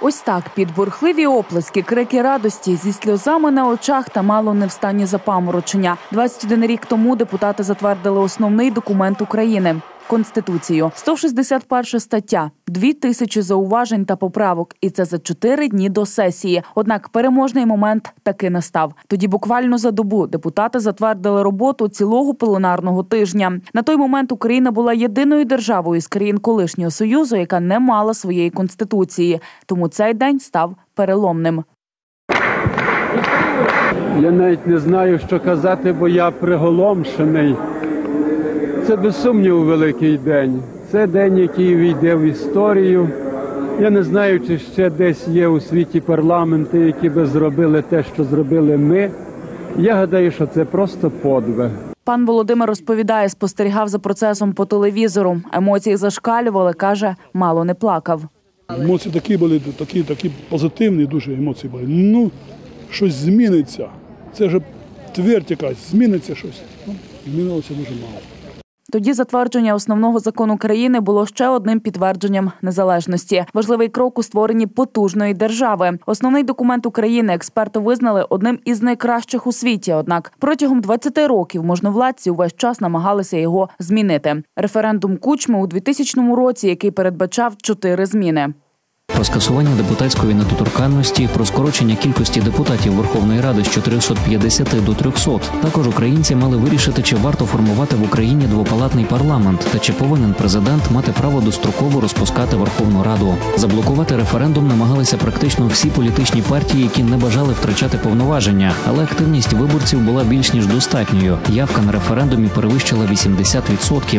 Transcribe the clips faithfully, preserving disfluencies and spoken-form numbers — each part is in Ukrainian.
Ось так, під бурхливі оплески, крики радості, зі сльозами на очах та мало не в стані запаморочення. двадцять один рік тому депутати затвердили основний документ України – Конституцію. сто шістдесят перша стаття, дві тисячі зауважень та поправок. І це за чотири дні до сесії. Однак переможний момент таки настав. Тоді буквально за добу депутати затвердили роботу цілого пленарного тижня. На той момент Україна була єдиною державою з країн колишнього Союзу, яка не мала своєї Конституції. Тому цей день став переломним. Я навіть не знаю, що казати, бо я приголомшений. Це без сумніву великий день. Це день, який війде в історію. Я не знаю, чи ще десь є у світі парламенти, які би зробили те, що зробили ми. Я гадаю, що це просто подвиг. Пан Володимир розповідає, спостерігав за процесом по телевізору. Емоції зашкалювали, каже, мало не плакав. Емоції такі були, такі, такі позитивні дуже емоції були. Ну, щось зміниться. Це вже твердь якась, зміниться щось. Ну, змінилося дуже мало. Тоді затвердження основного закону країни було ще одним підтвердженням незалежності. Важливий крок у створенні потужної держави. Основний документ України експерти визнали одним із найкращих у світі. Однак протягом двадцяти років можновладці увесь час намагалися його змінити. Референдум Кучми у двохтисячному році, який передбачав чотири зміни. Про скасування депутатської недоторканності, про скорочення кількості депутатів Верховної Ради з чотирьохсот п'ятдесяти до трьохсот. Також українці мали вирішити, чи варто формувати в Україні двопалатний парламент та чи повинен президент мати право достроково розпускати Верховну Раду. Заблокувати референдум намагалися практично всі політичні партії, які не бажали втрачати повноваження, але активність виборців була більш ніж достатньою. Явка на референдумі перевищила вісімдесят відсотків.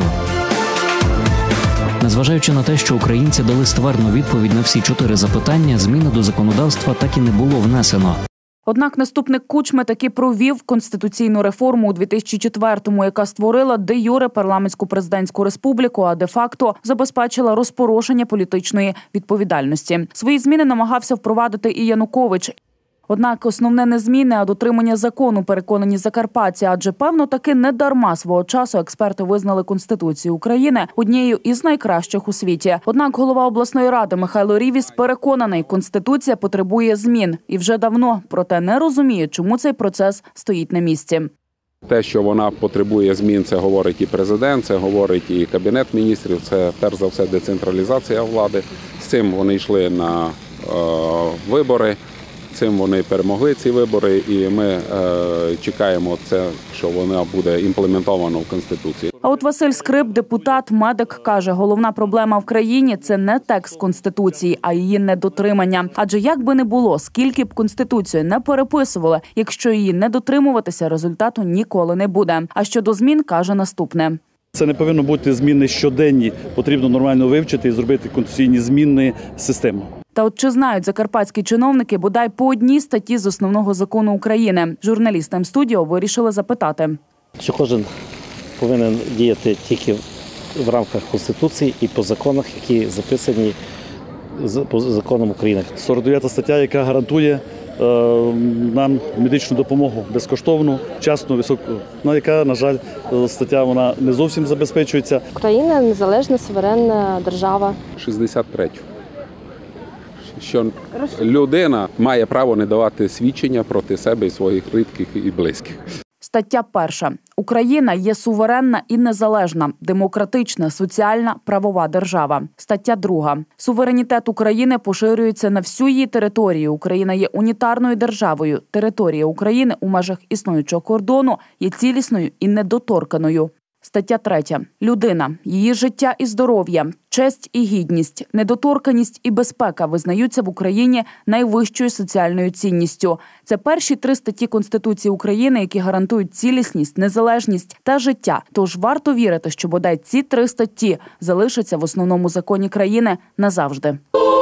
Незважаючи на те, що українці дали ствердну відповідь на всі чотири запитання, зміни до законодавства так і не було внесено. Однак наступник Кучми таки провів конституційну реформу у дві тисячі четвертому, яка створила де-юре парламентську президентську республіку, а де-факто забезпечила розпорошення політичної відповідальності. Свої зміни намагався впровадити і Янукович. Однак основне не зміни, а дотримання закону, переконані закарпатці, адже, певно, таки не дарма свого часу експерти визнали Конституцію України однією із найкращих у світі. Однак голова обласної ради Михайло Рівіс переконаний, Конституція потребує змін. І вже давно, проте не розуміє, чому цей процес стоїть на місці. Те, що вона потребує змін, це говорить і президент, це говорить і Кабінет міністрів, це перш за все децентралізація влади. З цим вони йшли на е, вибори. Цим вони перемогли ці вибори, і ми е, чекаємо це, що вона буде імплементована в Конституції. А от Василь Скрип, депутат, медик, каже, головна проблема в країні – це не текст Конституції, а її недотримання. Адже як би не було, скільки б Конституцію не переписували, якщо її не дотримуватися, результату ніколи не буде. А щодо змін, каже наступне. Це не повинно бути зміни щоденні. Потрібно нормально вивчити і зробити конституційні зміни систему. Та от чи знають закарпатські чиновники бодай по одній статті з основного закону України? Журналісти М-студіо вирішили запитати. Чи кожен повинен діяти тільки в рамках Конституції і по законах, які записані по законам України? сорок дев'ята стаття, яка гарантує е, нам медичну допомогу безкоштовну, вчасну, високу, ну, яка, на жаль, стаття вона не зовсім забезпечується. Україна – незалежна, суверенна держава. шістдесят третю. Що людина має право не давати свідчення проти себе і своїх рідних і близьких. Стаття перша. Україна є суверенна і незалежна, демократична, соціальна, правова держава. Стаття друга. Суверенітет України поширюється на всю її територію. Україна є унітарною державою. Територія України у межах існуючого кордону є цілісною і недоторканою. Стаття третя. Людина, її життя і здоров'я, честь і гідність, недоторканність і безпека визнаються в Україні найвищою соціальною цінністю. Це перші три статті Конституції України, які гарантують цілісність, незалежність та життя. Тож варто вірити, що бодай ці три статті залишаться в основному законі країни назавжди.